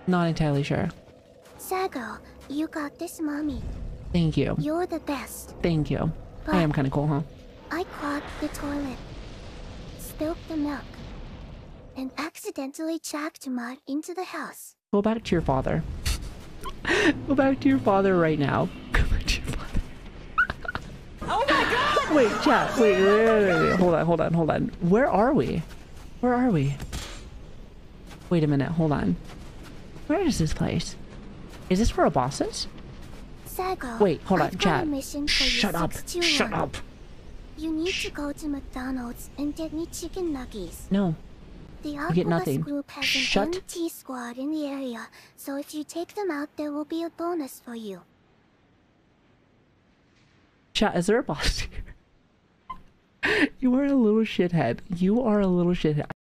Not entirely sure. Sago, you got this, mommy. Thank you. You're the best. Thank you. But I am kind of cool, huh? I clogged the toilet, spilled the milk, and accidentally chucked mud into the house. Go back to your father. Go back to your father right now. Go back to your father. Oh my god! Wait, chat. Wait. Hold on. Where are we? Where are we? Wait a minute. Hold on. Where is this place? Is this where a boss is? Sago, Wait, hold on, I've got chat. a mission for Shut you, up. 621. Shut up. You need to go to McDonald's and get me chicken nuggets. No. The get Oculus nothing. group has Shut. an MT squad in the area, so if you take them out, there will be a bonus for you. Chat, is there a boss here? You are a little shithead. You are a little shithead.